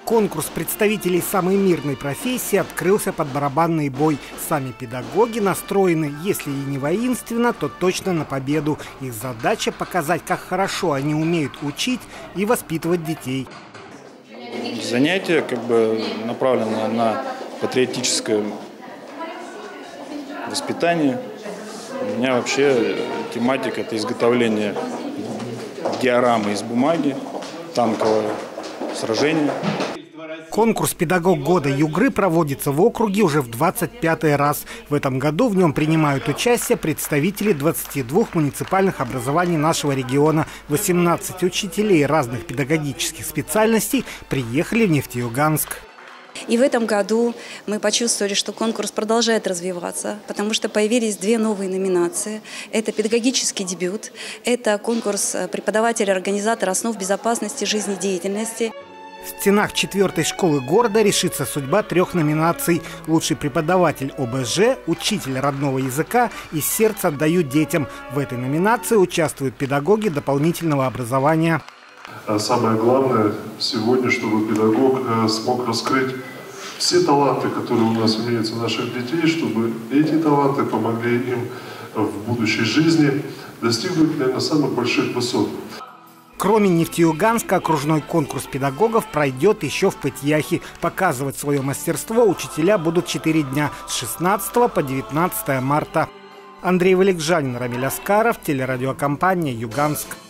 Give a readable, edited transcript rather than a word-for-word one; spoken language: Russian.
Конкурс представителей самой мирной профессии открылся под барабанный бой. Сами педагоги настроены, если и не воинственно, то точно на победу. Их задача – показать, как хорошо они умеют учить и воспитывать детей. Занятие направлено на патриотическое воспитание. У меня вообще тематика – это изготовление диорамы из бумаги, танковое сражение. Конкурс «Педагог года Югры» проводится в округе уже в 25-й раз. В этом году в нем принимают участие представители 22 муниципальных образований нашего региона. 18 учителей разных педагогических специальностей приехали в Нефтеюганск. И в этом году мы почувствовали, что конкурс продолжает развиваться, потому что появились две новые номинации. Это педагогический дебют, это конкурс преподавателя-организатора основ безопасности жизнедеятельности. В стенах 4-й школы города решится судьба 3 номинаций. Лучший преподаватель ОБЖ, учитель родного языка и сердце отдают детям. В этой номинации участвуют педагоги дополнительного образования. Самое главное сегодня, чтобы педагог смог раскрыть все таланты, которые у нас имеются у наших детей, чтобы эти таланты помогли им в будущей жизни достигнуть, наверное, самых больших высот. Кроме Нефтеюганска, окружной конкурс педагогов пройдет еще в Пытьяхе. Показывать свое мастерство учителя будут 4 дня с 16 по 19 марта. Андрей Валикжанин, Рамиль Аскаров, телерадиокомпания «Юганск».